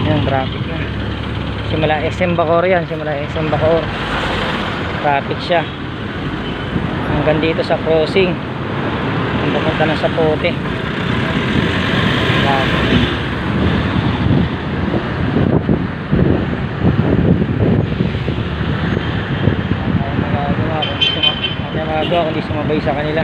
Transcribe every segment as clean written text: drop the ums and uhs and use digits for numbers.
Yan, traffic na. Simula SM Bacoor yan, simula SM Bacoor. Traffic siya. Hanggang dito sa crossing. Pupunta na sa Pote. Traffic. Magagawa kundi sumabay sa kanila.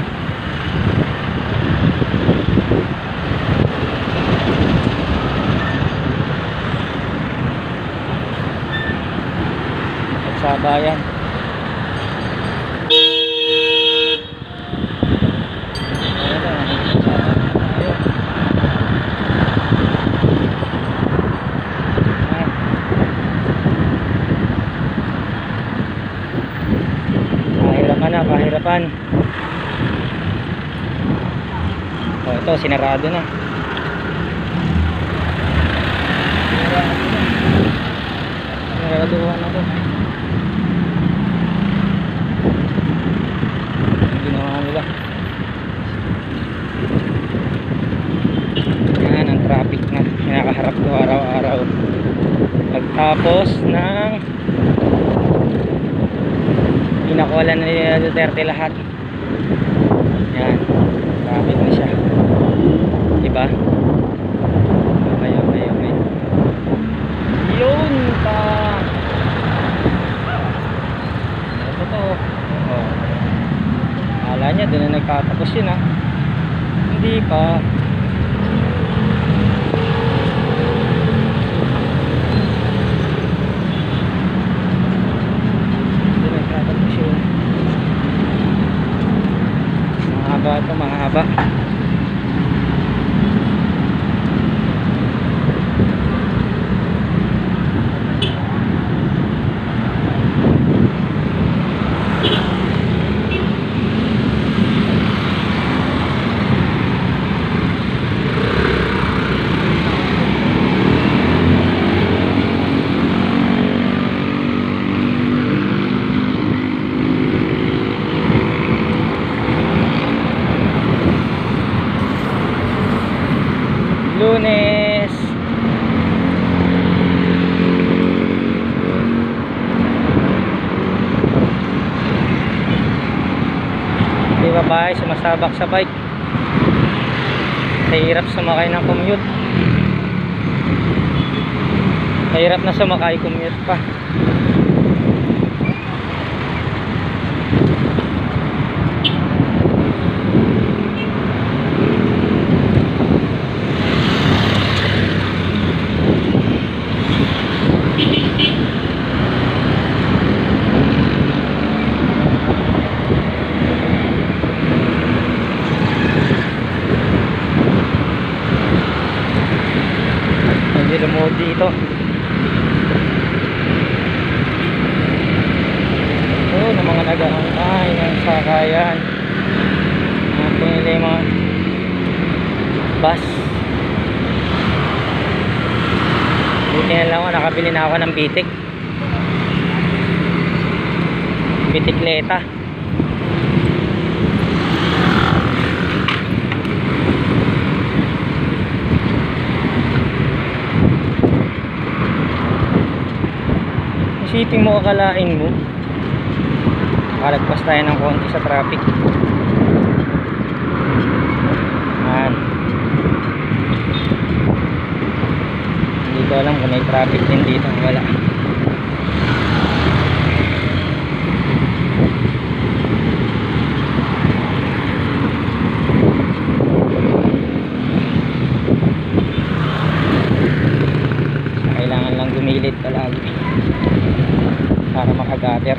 Sa bayan. Kahirapan. Oh, ito sinarado na. Sinaraduhan na to. Ginawa nila. Yan ang traffic na kinakaharap ko araw-araw. Pagtapos ng pinakuwalan na nila Duterte lahat. Yan, traffic na siya, diba? Okay. Yun pa. Ito to. Oh. Akala niya doon na nagkatapos yun, ha? Hindi pa. Ito mahaba. Lunes. Di ba ba sumasabak sa bike? Mahirap sumakay ng commute. Mahirap na sumakay, commute pa. Lumod dito. Na mga nag-aantay ng sakayan. Ito nila yung mga bus. Buti na lang ako, nakabili na ako ng bitik. Bitikleta. Isipin mo, akalain mo makalagpas tayo ng konti sa traffic. Yan. Hindi ko alam kung may traffic din dito. Wala. Kailangan lang gumilid palagi para makagather.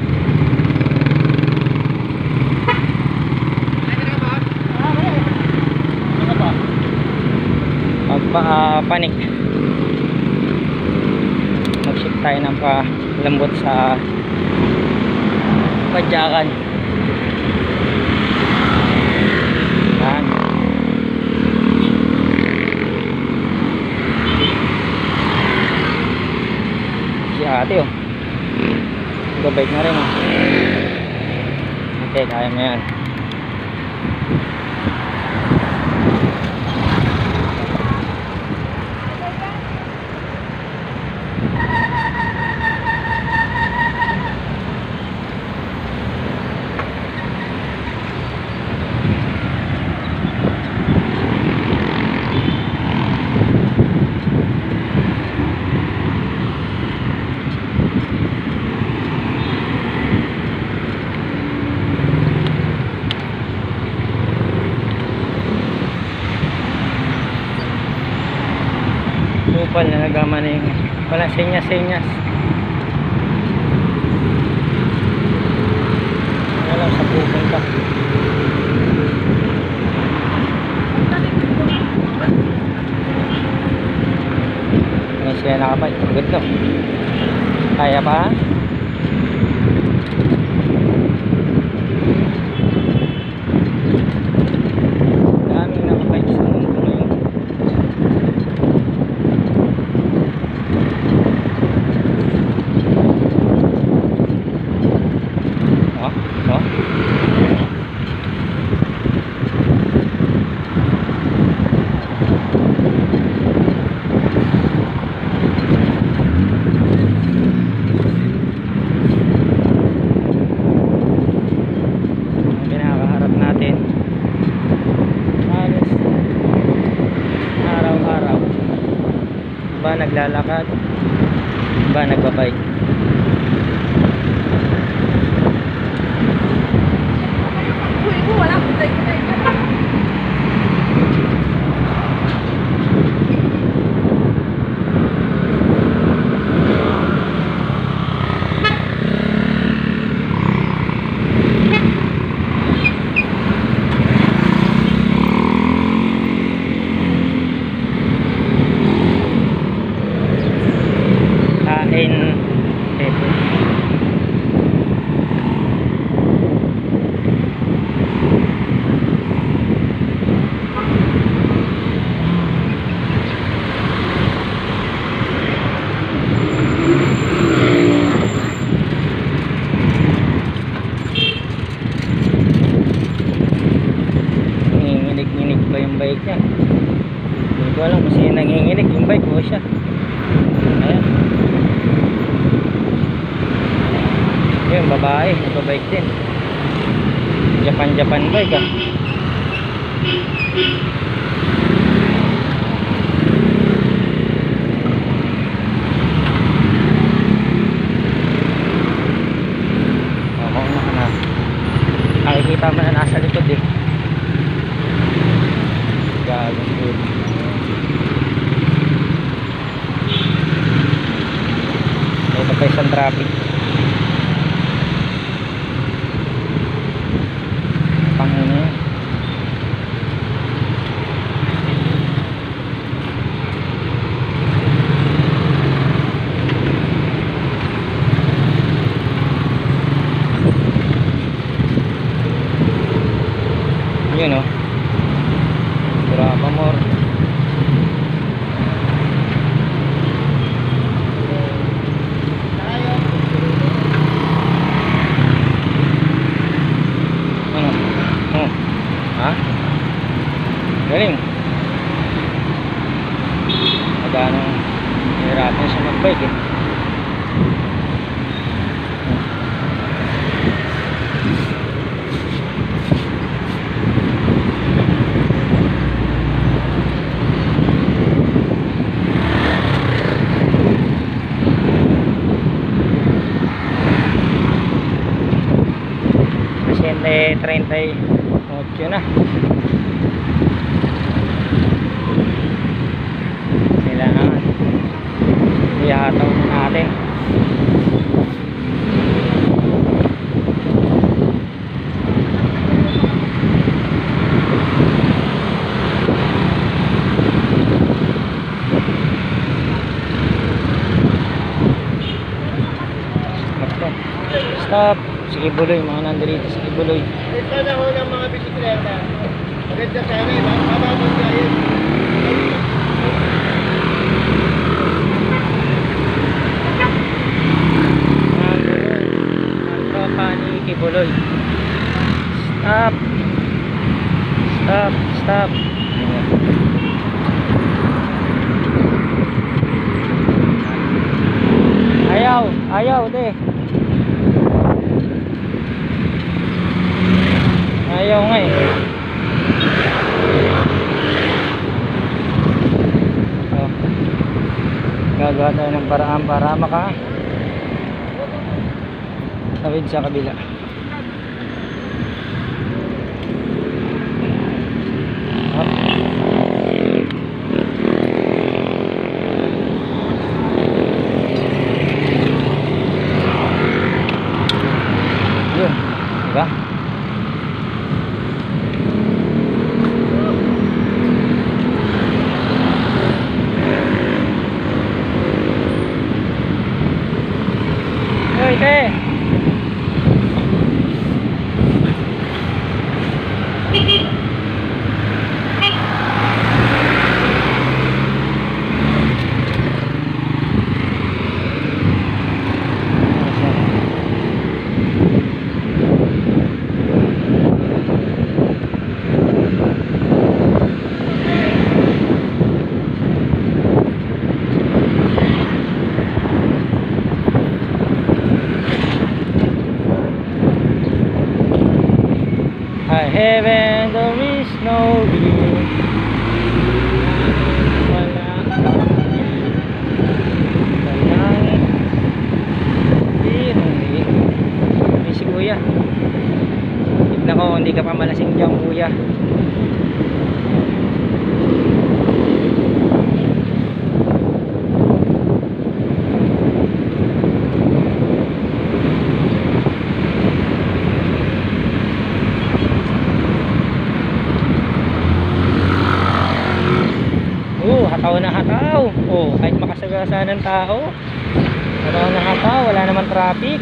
Magpa-panik. Mag-shift tayo ng palambot sa padyakan. Yan. Si ate oh. Gabay na rin oh. Okay, kaya mo yan. kupal na nagamaning walang senyas-senyas. Alam sa pupunta. May siya nakapay. Good no. Kaya pa? Daming nakapay sa mundo ngayon. Oh. Kinakaharap natin halos araw-araw ba naglalakad ba nagbabike. Nanginginig ba yung bike niya? Hindi ko alam kung sino nanginginig, yung bike o siya. Ayan. Yung babae, nagbabike din. Japan bike ah. Nakikita mo na nasa likod eh. Gagawin good. Ito pa isang traffic. Pangino yan. Yun o. Brava more. Ano? Oh. Ha? Galing. Magano hirapan siya mag-bike eh. Kasi 38 na. Kailangan ihataw natin. Stop. Sige Buloy, mga nandito sa Buloy. Ito na ho ng mga bisikleta. Maganda sana eh, mababag kayo. Ang tropa ni Kibuloy. Stop. Stop. Ayaw de. Ayaw nga eh. Oh. Gagawa tayo ng paraan para makatawid sa kabila. Oh. heaven there is no view. Wala kang langit. Hindi si kuya. Tignan ko, hindi ka pa malasing dyan kuya. Hataw na hataw. Oh, kahit makasagasa ng tao. Hataw na hataw, wala naman traffic.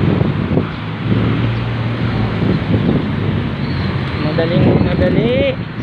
Madaling madali.